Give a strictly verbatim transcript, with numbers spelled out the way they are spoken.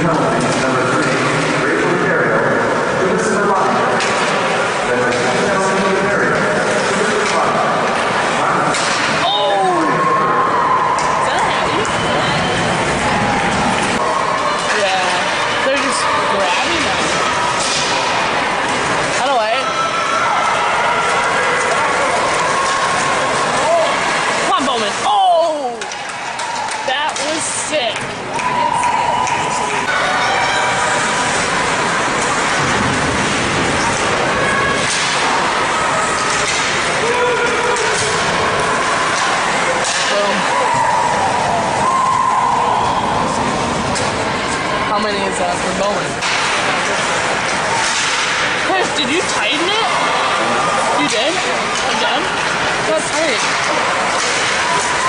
penalties, number three, Rachel Carriel, to Mister Ryan. Then the second penalty to Carriel, to Mister Ryan. Oh! Is that heavy? Yeah, they're just grabbing them. Out of way. Come on, Bowman. Oh! That was sick. How many is that for Bowen? Chris, did you tighten it? You did? Again? That's tight.